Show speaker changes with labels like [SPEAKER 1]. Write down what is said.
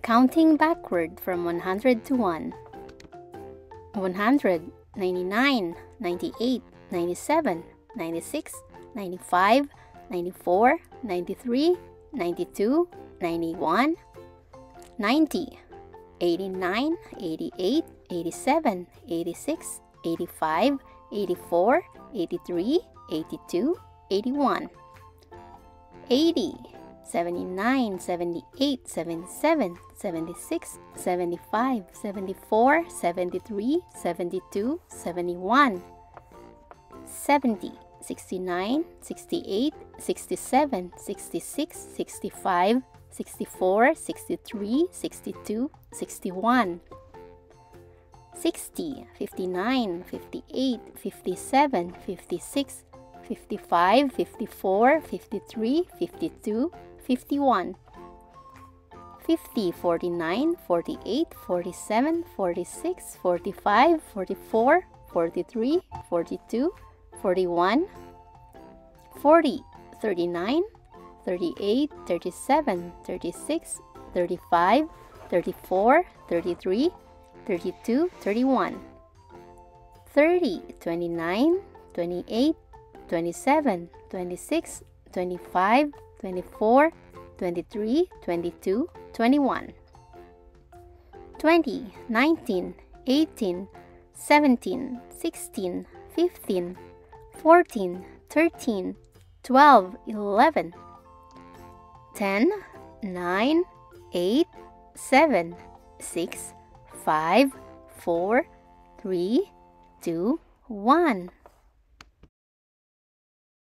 [SPEAKER 1] Counting backward from 100 to 1. 100, 99, 98, 97, 96, 95, 94, 93, 92, 91, 90, 89, 88, 87, 86, 85, 84, 83, 82, 81, 80, 79, 78, 77, 76, 75, 74, 73, 72, 71, 70, 69, 68, 67, 66, 65, 64, 63, 62, 61, 60, 59, 58, 57, 56, 55, 54, 53, 52, 51, 50, 49, 48, 47, 46, 45, 44, 43, 42, 41, 40, 39, 38, 37, 36, 35, 34, 33, 32, 31, 30, 29, 28, 27, 26, 25, 24, 23, 22, 21, 20, 19, 18, 17, 16, 15, 14, 13, 12, 11, 10, 9, 8, 7, 6, 5, 4, 3, 2, 1.